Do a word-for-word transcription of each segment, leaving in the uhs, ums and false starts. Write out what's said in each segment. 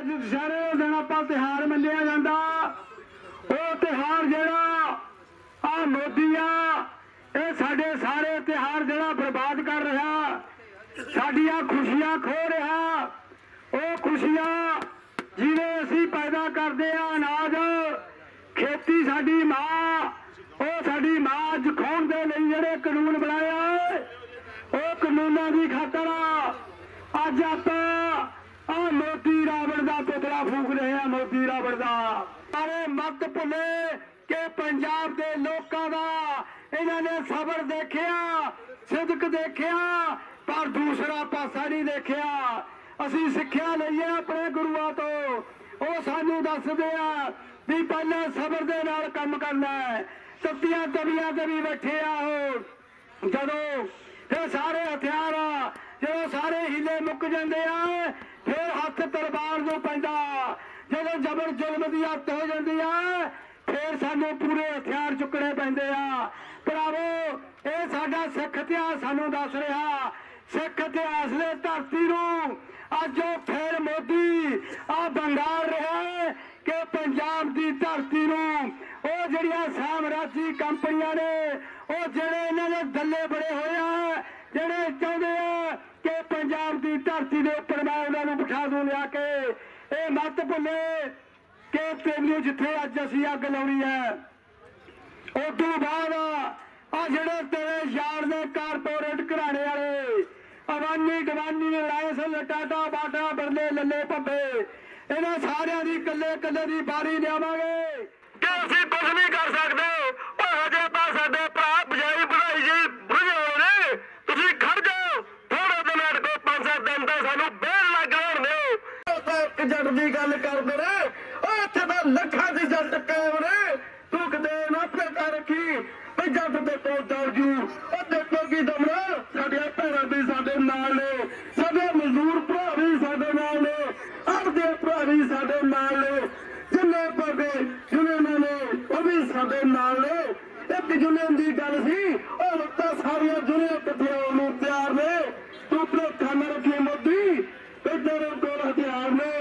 अज दशहरे का दिन आप त्योहार मन्निया जाता वो त्योहार जड़ा आ मोदी आ ये साडे सारे त्योहार जड़ा बर्बाद कर रहा साडियां खुशियां खो रहा वो खुशियां जिन्हें असी पैदा करते हैं अनाज खेती साडी मां वो साडी मां अज खोण दे लई जिहड़े कानून बनाया वो कानूनां दी खातर अज आपां आ मोदी रावण दा पुतला फूक रहे हैं मोदी रावण दा अरे मत भुले कि पंजाब दे लोकां दा इन्हां ने सबर देखिया सिदक देखिया पर दूसरा पासा नहीं देखिया असी सिक्ख्या लईए अपने गुरुआं तो वो सानू दसदे आ भी पहले सबर दे नाल काम करना है तत्तियां तवियां ते भी बैठे आ हो जदों ये सारे हथियार जो सारे हीले मुक जाते हैं फिर हथ तलवार जो पैदा जो जबर जुल्म की हत्त हो जाती है फिर सानू पूरे हथियार चुकने पैंदे आ भरावो ये साडा सिख इतिहास सानू दस रहा सिख इतिहास ने धरती नूं अज फिर मोदी आ बंगाल रहा है कि पंजाब की धरती नूं वो जिहड़ियां साम्राजी कंपनियां ने वो जिहड़े इन्हां दे दल्ले बड़े होए आ जिहड़े चाहुंदे आ कि पंजाब की धरती के उपर मैं उन्होंने बिठा दूं लिया के ये मत भुले कि तेनू जिथे अज असी अग लाउणी है उदू बाद आ जिहड़े तेरे यार ने कारपोरेट घराणे वाले अवानी गवानी लाए सन टाटा बाटा बरले लल्ले भब्बे इन्हां सारियां दी कल्ले कल्ले दी बारी लियावांगे कि असीं कुछ नहीं कर सकदे ओ हजे तां साडे भरा बजाई बढ़ाई जी बुझे होए ने तुसीं खड़ जाओ थोड़े दिन अड़को पांच सत्त दिन तो सानू बेल लग होण दिओ एक जट दी गल करदे ने ओ इत्थे तां लखां दी जट कायम ने तूं किते ना पता रखी भी जट ते कोल दर जू ओ देखो की दमड़ा साडे भैणां भी साडे नाल ने साडे मजदूर भरा भी साडे नाल ने अपने भरा भी साडे नाल ने जिन्ने पौधे यूनियन ने वो भी साडे नाल ने एक यूनियन की गल सी और लगता सारिया यूनियन इकट्ठियां होण नूं तैयार ने तू अपने खाना रखी मोदी तेरे कोल हथियार ने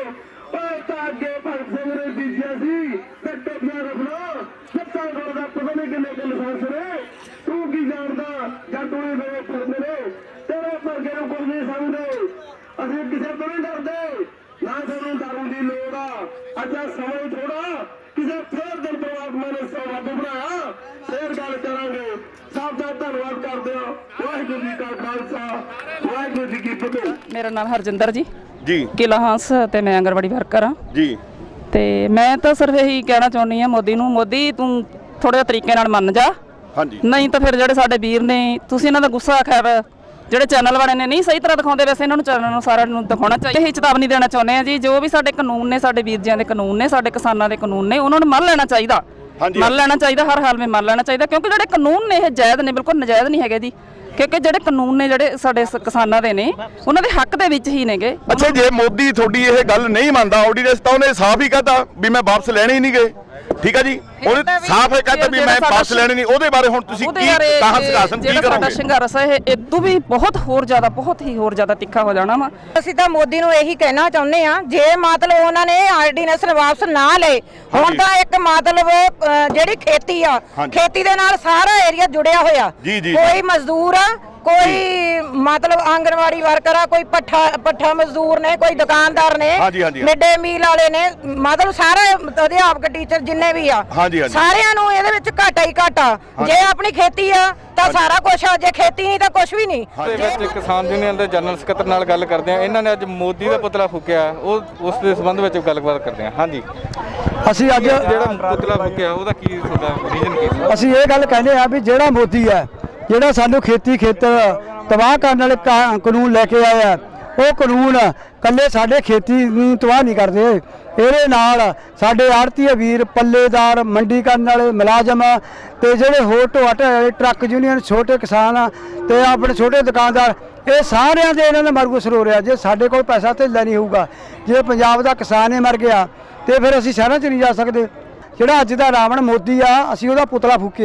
अगे भगत सिंह ने बीजिया सी टोपियां रखना सत्तां कोल दा पता नहीं किन्ने के लाइसेंस ने तू की जानदा जां तू ही मेरे फिरदे ने तेरे वर्गे नूं कुछ नहीं समझदे असीं किसे तो नहीं डरदे ना सानू दारू की लोड़ आ अज समय थोड़ा किसी फिर दिन परमात्मा ने सौ रब बनाया फिर गल करांगे सब का धन्नवाद करदे हो वाहिगुरू जी का खालसा वाहिगुरू जी की फतेह। मेरा नाम हरजिंदर जी जी किला हंस ते मैं आंगनवाड़ी वर्कर हाँ जी ते मैं तो सिर्फ यही कहना चाहुंदी हाँ मोदी नूं मोदी तू थोड़े तरीके नाल मन जा हाँ जी नहीं तो फिर जिहड़े साडे वीर ने तुसीं इन्हां दा गुस्सा खैर ਜਿਹੜੇ चैनल वाले ने नहीं सही तरह दिखाते वैसे इन्होंने चैनल सारा दिखाना चाहिए। यही चेतावनी देना चाहते हैं जी जो भी साडे कानून ने साडे वीर जियां दे कानून ने साडे किसानां दे कानून ने उन्होंने मन लेना चाहिए मन लेना चाहिए हर हाल में मन लेना चाहिए क्योंकि जिहड़े कानून ने जायज़ ने बिल्कुल नजायज़ नहीं है जी क्योंकि जिहड़े कानून ने जिहड़े साडे किसानां दे ने उन्हां दे हक दे विच ही नेगे। अच्छा जे मोदी थोड़ी ये गल नहीं मानता ऑर्डीनेंस तो उन्हें साफ ही कहता भी मैं वापस लेने ही नहीं गए ठीक है जी ਉਹਨੇ ਸਾਫ਼ ਹੈ ਕਹਿੰਦਾ ਵੀ ਮੈਂ ਵਾਪਸ ਲੈਣੇ ਨਹੀਂ ਉਹਦੇ ਬਾਰੇ ਹੁਣ ਤੁਸੀਂ ਕੀ ਕਹਾਂ ਸਕਾਸਨ ਕੀ ਕਰੋਗੇ। ਸੰਘਰਸ਼ ਹੈ ਇਦੋਂ ਵੀ ਬਹੁਤ ਹੋਰ ਜ਼ਿਆਦਾ ਬਹੁਤ ਹੀ ਹੋਰ ਜ਼ਿਆਦਾ ਤਿੱਖਾ ਹੋ ਜਾਣਾ ਵਾ। ਅਸੀਂ ਤਾਂ ਮੋਦੀ ਨੂੰ ਇਹੀ ਕਹਿਣਾ ਚਾਹੁੰਦੇ ਆ ਜੇ ਮਤਲਬ ਉਹਨਾਂ ਨੇ ਆਰਡੀਨੈਂਸ ਵਾਪਸ ਨਾ ਲਏ ਹੁਣ ਤਾਂ ਇੱਕ ਮਤਲਬ ਜਿਹੜੀ ਖੇਤੀ ਆ ਖੇਤੀ ਦੇ ਨਾਲ ਸਾਰਾ ਏਰੀਆ ਜੁੜਿਆ ਹੋਇਆ ਕੋਈ ਮਜ਼ਦੂਰ ਆ कोई मतलब आंगनवाड़ी वर्कर आ कोई पट्ठा पट्ठा मजदूर ने कोई दुकानदार ने मिड डे मील वाले ने मतलब सारे अध्यापक टीचर जिन्ने भी आ सारियां नूं इहदे विच घाटा ही घाटा जे अपनी खेती आ तां सारा कुछ आ जे खेती नहीं तां कुछ भी नहीं। जे किसान यूनियन दे जनरल सकੱਤਰ नाल गल करदे आ इन्हां ने अज मोदी दा पुतला फूकिया ਉਹ ਉਸ ਦੇ ਸੰਬੰਧ ਵਿੱਚ ਗੱਲਬਾਤ ਕਰਦੇ ਆ। ਹਾਂਜੀ ਅਸੀਂ ਅੱਜ ਜਿਹੜਾ ਪੁਤਲਾ ਫੂਕਿਆ ਉਹਦਾ ਕੀ ਤੁਹਾਡਾ ਰੀਜ਼ਨ ਕੀ? ਅਸੀਂ ਇਹ ਗੱਲ ਕਹਿੰਦੇ ਆ ਵੀ ਜਿਹੜਾ ਮੋਦੀ ਹੈ ਜਿਹੜਾ ਸਾਨੂੰ ਖੇਤੀ ਖੇਤਰ ਤਬਾਹ ਕਰਨ ਵਾਲੇ ਕਾਨੂੰਨ ਲੈ ਕੇ ਆਇਆ ਉਹ ਕਾਨੂੰਨ ਕੱਲੇ ਸਾਡੇ ਖੇਤੀ ਨੂੰ ਤਬਾਹ ਨਹੀਂ ਕਰਦੇ ਇਹਦੇ ਨਾਲ ਸਾਡੇ ਆੜਤੀਏ ਵੀਰ ਪੱਲੇਦਾਰ ਮੰਡੀ ਕਰਨ ਵਾਲੇ ਮੁਲਾਜ਼ਮ ਤੇ ਜਿਹੜੇ ਹੋਰ ਢੋਟ ਟਰੱਕ ਯੂਨੀਅਨ ਛੋਟੇ ਕਿਸਾਨ ਤੇ ਆਪਣੇ ਛੋਟੇ ਦੁਕਾਨਦਾਰ ਇਹ ਸਾਰਿਆਂ ਦੇ ਇਹਨਾਂ ਦਾ ਮਰਗੁਸਰ ਹੋ ਰਿਹਾ। ਜੇ ਸਾਡੇ ਕੋਲ ਪੈਸਾ ਧੇਲਾ ਨਹੀਂ ਹੋਊਗਾ ਜੇ ਪੰਜਾਬ ਦਾ ਕਿਸਾਨ ਹੀ ਮਰ ਗਿਆ ਤੇ ਫਿਰ ਅਸੀਂ ਸ਼ਹਿਰਾਂ 'ਚ ਨਹੀਂ ਜਾ ਸਕਦੇ। ਜਿਹੜਾ ਅੱਜ ਦਾ ਰਾਵਣ ਮੋਦੀ ਆ ਅਸੀਂ ਉਹਦਾ ਪੁਤਲਾ ਫੂਕਿਆ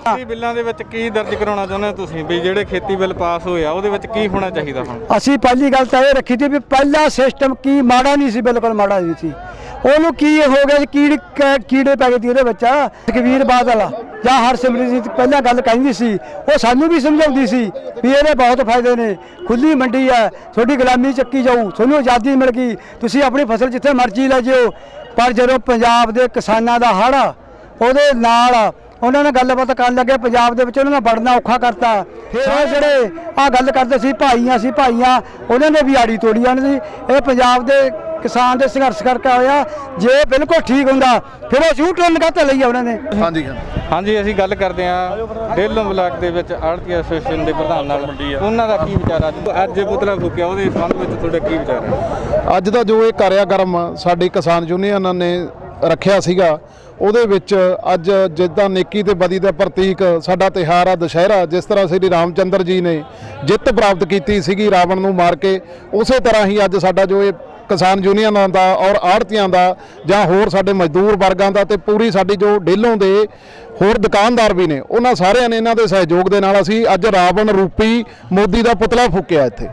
ਖੇਤੀ ਬਿੱਲਾਂ ਦੇ ਵਿੱਚ ਕੀ ਦਰਜ ਕਰਾਉਣਾ ਚਾਹੁੰਦੇ ਹੋ ਤੁਸੀਂ ਵੀ ਜਿਹੜੇ ਖੇਤੀ ਬਿੱਲ ਪਾਸ ਹੋਏ ਆ ਉਹਦੇ ਵਿੱਚ ਕੀ ਹੋਣਾ ਚਾਹੀਦਾ ਹੁਣ? ਅਸੀਂ ਪਹਿਲੀ ਗੱਲ ਤਾਂ ਇਹ ਰੱਖੀ ਸੀ ਵੀ ਪਹਿਲਾ ਸਿਸਟਮ ਕੀ ਮਾੜਾ ਨਹੀਂ ਸੀ, ਬਿਲਕੁਲ ਮਾੜਾ ਨਹੀਂ ਸੀ। ਉਹਨੂੰ ਕੀ ਹੋ ਗਿਆ ਸੀ, ਕੀੜੇ ਕੀੜੇ ਪੈ ਗਏ ਸੀ ਉਹਦੇ ਵਿੱਚ। ਸੁਖਬੀਰ ਬਾਦਲ ਜਾਂ ਹਰਸਿਮਰਤ ਪਹਿਲਾਂ ਗੱਲ ਕਹਿੰਦੀ ਸੀ, ਉਹ ਸਾਨੂੰ ਵੀ ਸਮਝਾਉਂਦੀ ਸੀ ਵੀ ਇਹਦੇ ਬਹੁਤ ਫਾਇਦੇ ਨੇ, ਖੁੱਲੀ ਮੰਡੀ ਹੈ, ਤੁਹਾਡੀ ਗੁਲਾਮੀ ਚੱਕੀ ਜਾਊ, ਤੁਹਾਨੂੰ ਆਜ਼ਾਦੀ ਮਿਲ ਗਈ, ਤੁਸੀਂ ਆਪਣੀ ਫਸਲ ਜਿੱਥੇ ਮਰਜ਼ੀ ਲੈ ਜਿਓ। ਪਰ ਜਦੋਂ ਪੰਜਾਬ ਦੇ ਕਿਸਾਨਾਂ ਦਾ ਹੜ੍ਹ ਉਹਦੇ ਨਾਲ ਉਹਨਾਂ ਨੇ ਗੱਲਬਾਤ ਕਰਨ ਲੱਗੇ, ਪੰਜਾਬ ਦੇ ਵਿੱਚ ਉਹਨਾਂ ਨੇ ਵੜਨਾ ਔਖਾ ਕਰਤਾ। ਫਿਰ ਉਹ ਜਿਹੜੇ ਆਹ ਗੱਲ ਕਰਦੇ ਸੀ ਭਾਈਆਂ ਸੀ ਭਾਈਆਂ, ਉਹਨਾਂ ਨੇ ਵੀ ਆੜੀ ਤੋੜੀ ਜਾਣੀ ਸੀ। ਇਹ ਪੰਜਾਬ ਦੇ ਕਿਸਾਨ ਦੇ ਸੰਘਰਸ਼ ਕਰਕੇ ਹੋਇਆ। ਜੇ ਬਿਲਕੁਲ ਠੀਕ ਹੁੰਦਾ ਫਿਰ ਉਹ ਝੂਠ ਲਗਾਤੇ ਲਈ ਉਹਨਾਂ ਨੇ। ਹਾਂਜੀ ਹਾਂਜੀ, ਅਸੀਂ ਗੱਲ ਕਰਦੇ ਹਾਂ ਡੇਲੋਂ ਬਲਾਕ ਦੇ ਵਿੱਚ ਆੜ੍ਹਤੀ ਐਸੋਸੀਏਸ਼ਨ ਦੇ ਪ੍ਰਧਾਨ ਨਾਲ, ਉਹਨਾਂ ਦਾ ਕੀ ਵਿਚਾਰ ਅੱਜ ਅੱਜ ਪੁਤਲਾ ਫੂਕਿਆ ਉਹਦੇ ਸੰਬੰਧ ਵਿੱਚ ਤੁਹਾਡਾ ਕੀ ਵਿਚਾਰ ਹੈ? ਅੱਜ ਦਾ ਜੋ ਇਹ ਕਾਰਿਆਕਰਮ ਸਾਡੀ ਕਿਸਾਨ ਯੂਨੀਅਨਾਂ ਨੇ ਰੱਖਿਆ ਸੀਗਾ, ਉਹਦੇ ਵਿੱਚ ਅੱਜ ਜਿੱਦਾਂ ਨੇਕੀ ਤੇ ਬਦੀ ਦਾ ਪ੍ਰਤੀਕ ਸਾਡਾ ਤਿਉਹਾਰ ਆ ਦੁਸ਼ਹਿਰਾ, ਜਿਸ ਤਰ੍ਹਾਂ ਸ੍ਰੀ ਰਾਮਚੰਦਰ ਜੀ ਨੇ ਜਿੱਤ ਪ੍ਰਾਪਤ ਕੀਤੀ ਸੀਗੀ ਰਾਵਣ ਨੂੰ ਮਾਰ ਕੇ, ਉਸੇ ਤਰ੍ਹਾਂ ਹੀ ਅੱਜ ਸਾਡਾ ਜੋ ਇਹ ਕਿਸਾਨ ਯੂਨੀਅਨਾਂ ਦਾ ਔਰ ਆੜ੍ਹਤੀਆਂ ਦਾ ਜਾਂ ਹੋਰ ਸਾਡੇ ਮਜ਼ਦੂਰ ਵਰਗਾਂ ਦਾ ਤੇ ਪੂਰੀ ਸਾਡੀ ਜੋ ਡੇਲੋਂ ਦੇ ਹੋਰ ਦੁਕਾਨਦਾਰ ਵੀ ਨੇ, ਉਹਨਾਂ ਸਾਰਿਆਂ ਨੇ ਇਹਨਾਂ ਦੇ ਸਹਿਯੋਗ ਦੇ ਨਾਲ ਅਸੀਂ ਅੱਜ ਰਾਵਣ ਰੂਪੀ ਮੋਦੀ ਦਾ ਪੁਤਲਾ ਫੂਕਿਆ ਇੱਥੇ।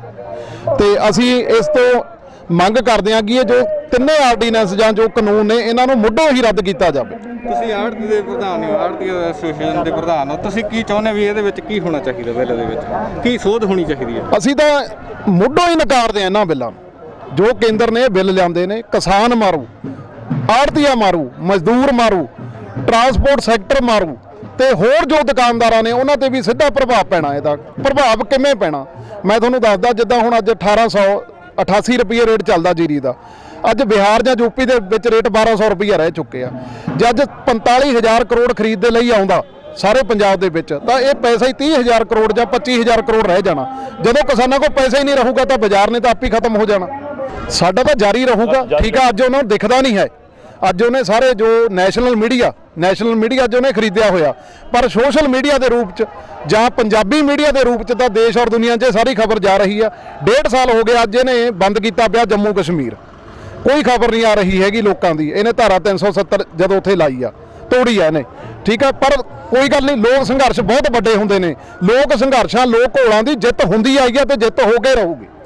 ਤੇ ਅਸੀਂ ਇਸ ਤੋਂ ਮੰਗ ਕਰਦੇ ਹਾਂ ਕਿ ਇਹ ਜੋ ਤਿੰਨੇ ਆਰਡੀਨੈਂਸ ਜਾਂ ਜੋ ਕਾਨੂੰਨ ਨੇ ਇਹਨਾਂ ਨੂੰ ਮੁੱਢੋਂ ਹੀ ਰੱਦ ਕੀਤਾ ਜਾਵੇ। ਤੁਸੀਂ ਆੜ੍ਹਤੀ ਦੇ ਪ੍ਰਧਾਨ ਹੋ, ਆੜ੍ਹਤੀ ਐਸੋਸੀਏਸ਼ਨ ਦੇ ਪ੍ਰਧਾਨ ਹੋ, ਤੁਸੀਂ ਕੀ ਚਾਹੁੰਦੇ ਵੀ ਇਹਦੇ ਵਿੱਚ ਕੀ ਹੋਣਾ ਚਾਹੀਦਾ, ਬਿੱਲ ਦੇ ਵਿੱਚ ਕੀ ਸੋਧ ਹੋਣੀ ਚਾਹੀਦੀ ਹੈ? ਅਸੀਂ ਤਾਂ ਮੁੱਢੋਂ ਹੀ ਨਕਾਰਦੇ ਹਾਂ ਇਹਨਾਂ ਬਿੱਲਾਂ ਨੂੰ। ਜੋ ਕੇਂਦਰ ਨੇ ਬਿੱਲ ਲਿਆਂਦੇ ਨੇ, ਕਿਸਾਨ ਮਾਰੂ, ਆੜ੍ਹਤੀਆ ਮਾਰੂ, ਮਜ਼ਦੂਰ ਮਾਰੂ, ਟਰਾਂਸਪੋਰਟ ਸੈਕਟਰ ਮਾਰੂ ਤੇ ਹੋਰ ਜੋ ਦੁਕਾਨਦਾਰਾਂ ਨੇ ਉਹਨਾਂ ਤੇ ਵੀ ਸਿੱਧਾ ਪ੍ਰਭਾਵ ਪੈਣਾ। ਇਹਦਾ ਪ੍ਰਭਾਵ ਕਿਵੇਂ ਪੈਣਾ ਮੈਂ ਤੁਹਾਨੂੰ ਦੱਸਦਾ। ਜਿੱਦਾਂ ਹੁਣ ਅੱਜ ਅਠਾਰਾਂ ਸੌ ਅਠਾਸੀ ਰੁਪਏ ਰੇਟ ਚੱਲਦਾ ਜੀਰੀ ਦਾ, ਅੱਜ ਬਿਹਾਰ ਜਾਂ ਯੂਪੀ ਦੇ ਵਿੱਚ ਰੇਟ ਬਾਰਾਂ ਸੌ ਰੁਪਈਆ ਰਹਿ ਚੁੱਕੇ ਆ। ਜੇ ਅੱਜ ਪੰਤਾਲੀ ਹਜ਼ਾਰ ਕਰੋੜ ਖਰੀਦ ਦੇ ਲਈ ਆਉਂਦਾ ਸਾਰੇ ਪੰਜਾਬ ਦੇ ਵਿੱਚ, ਤਾਂ ਇਹ ਪੈਸਾ ਹੀ ਤੀਹ ਹਜ਼ਾਰ ਕਰੋੜ ਜਾਂ ਪੱਚੀ ਹਜ਼ਾਰ ਕਰੋੜ ਰਹਿ ਜਾਣਾ। ਜਦੋਂ ਕਿਸਾਨਾਂ ਕੋਲ ਪੈਸਾ ਹੀ ਨਹੀਂ ਰਹੂਗਾ ਤਾਂ ਬਾਜ਼ਾਰ ਨੇ ਤਾਂ ਆਪ ਹੀ ਖਤਮ ਹੋ ਜਾਣਾ। ਸਾਡਾ ਤਾਂ ਜਾਰੀ ਰਹੂਗਾ, ਠੀਕ ਆ। ਅੱਜ ਉਹਨਾਂ ਨੂੰ ਦਿਖਦਾ ਨਹੀਂ ਹੈ, ਅੱਜ ਉਹਨੇ ਸਾਰੇ ਜੋ ਨੈਸ਼ਨਲ ਮੀਡੀਆ ਨੈਸ਼ਨਲ ਮੀਡੀਆ ਅੱਜ ਉਹਨੇ ਖਰੀਦਿਆ ਹੋਇਆ, ਪਰ ਸੋਸ਼ਲ ਮੀਡੀਆ ਦੇ ਰੂਪ 'ਚ ਜਾਂ ਪੰਜਾਬੀ ਮੀਡੀਆ ਦੇ ਰੂਪ 'ਚ ਤਾਂ ਦੇਸ਼ ਔਰ ਦੁਨੀਆ 'ਚ ਸਾਰੀ ਖਬਰ ਜਾ ਰਹੀ ਆ। ਡੇਢ ਸਾਲ ਹੋ ਗਿਆ ਅੱਜ ਇਹਨੇ ਬੰਦ ਕੀਤਾ ਪਿਆ ਜੰਮੂ ਕਸ਼ਮੀਰ, ਕੋਈ ਖਬਰ ਨਹੀਂ ਆ ਰਹੀ ਹੈਗੀ ਲੋਕਾਂ ਦੀ। ਇਹਨੇ ਧਾਰਾ ਤਿੰਨ ਸੌ ਸੱਤਰ ਜਦੋਂ ਉੱਥੇ ਲਾਈ ਆ, ਤੋੜੀ ਆ ਇਹਨੇ, ਠੀਕ ਆ। ਪਰ ਕੋਈ ਗੱਲ ਨਹੀਂ, ਲੋਕ ਸੰਘਰਸ਼ ਬਹੁਤ ਵੱਡੇ ਹੁੰਦੇ ਨੇ। ਲੋਕ ਸੰਘਰਸ਼ਾਂ ਲੋਕ ਘੋਲਾਂ ਦੀ ਜਿੱਤ ਹੁੰਦੀ ਆਈ ਆ ਤੇ ਜਿੱਤ ਹੋ ਕੇ ਰਹੂਗੀ।